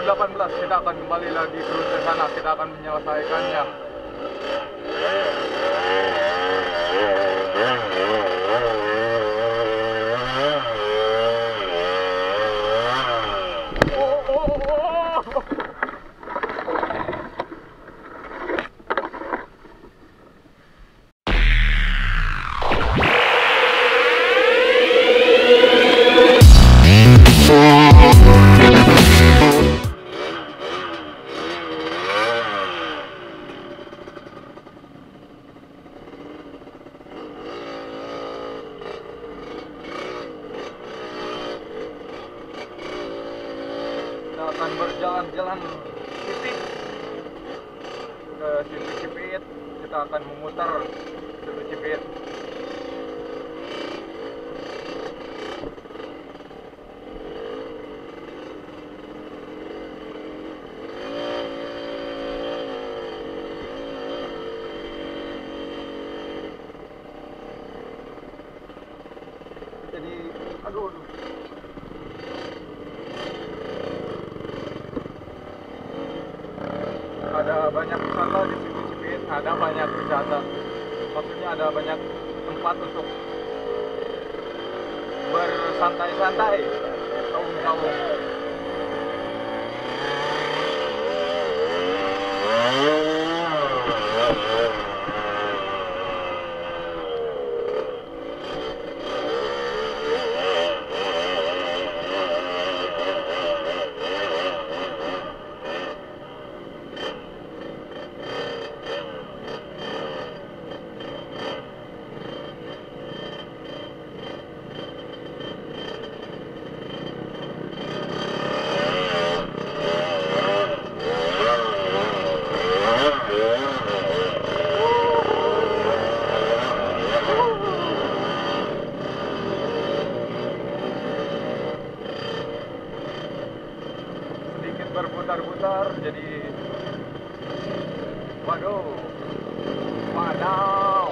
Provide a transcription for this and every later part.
2018 kita akan kembali lagi ke rute sana, kita akan menyelesaikannya. Akan berjalan-jalan titik ke Situ Cipit. Kita akan memutar Situ Cipit. Jadi aduh. Ada banyak wisata di Situ Cipit, ada banyak wisata. Maksudnya ada banyak tempat untuk bersantai-santai, gaung-gaung. Berputar-putar, jadi waduh, wadaw.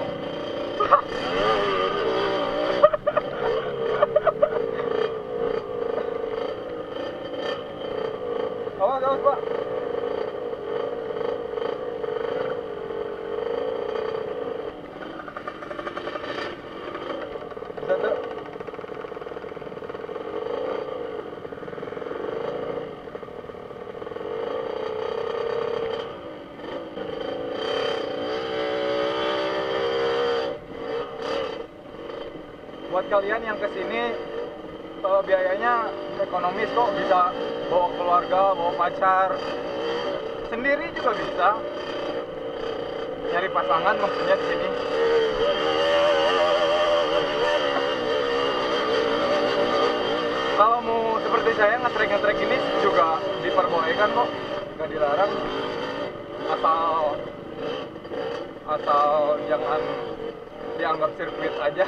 Awas Pak. Bisa tuh. Buat kalian yang kesini, biayanya ekonomis kok, bisa bawa keluarga, bawa pacar, sendiri juga bisa. Nyari pasangan maksudnya di sini. Kalau mau seperti saya ngetrek ini juga diperbolehkan kok, nggak dilarang, asal jangan dianggap sirkuit aja.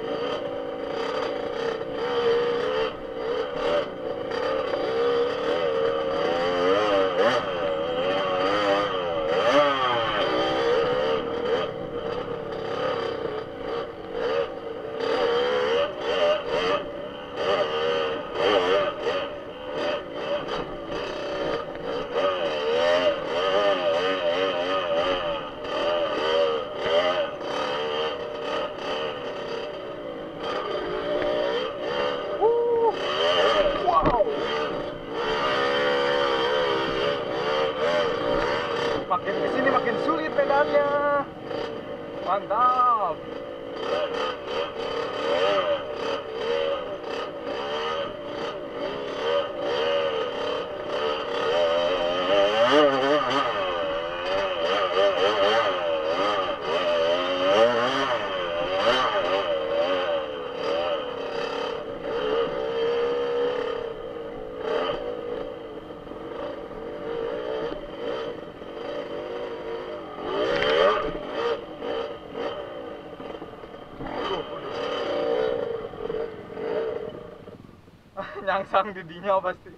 Makin kesini makin sulit pedalnya. Mantap. Nyangsang didinya pasti.